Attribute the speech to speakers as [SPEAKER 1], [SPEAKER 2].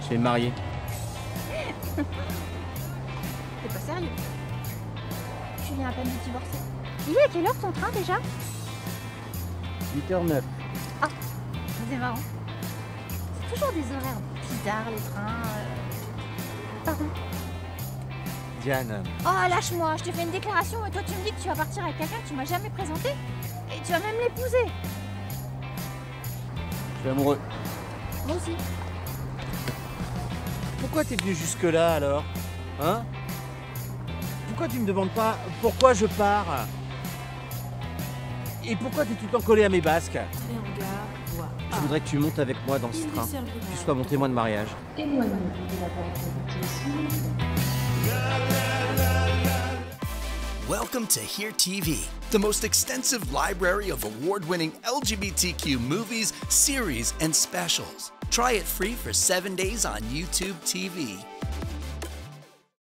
[SPEAKER 1] Je vais me marier.
[SPEAKER 2] T'es pas sérieux? Tu viens à peine de divorcer. Il est à quelle heure ton train déjà?
[SPEAKER 1] 8h09.
[SPEAKER 2] Ah, c'est marrant. C'est toujours des horaires bizarres les trains. Pardon.
[SPEAKER 1] Diane.
[SPEAKER 2] Oh lâche-moi, je te fais une déclaration et toi tu me dis que tu vas partir avec quelqu'un que tu m'as jamais présenté et tu vas même l'épouser.
[SPEAKER 1] Je suis amoureux.
[SPEAKER 2] Moi aussi.
[SPEAKER 1] Pourquoi t'es venu jusque-là alors? Hein? Pourquoi tu me demandes pas pourquoi je pars? Et pourquoi t'es tout le temps collé à mes basques? Je voudrais que tu montes avec moi dans ce train, que tu sois mon témoin de mariage.
[SPEAKER 3] Welcome to Here TV, the most extensive library of award-winning LGBTQ movies, series, and specials. Try it free for 7 days on YouTube TV.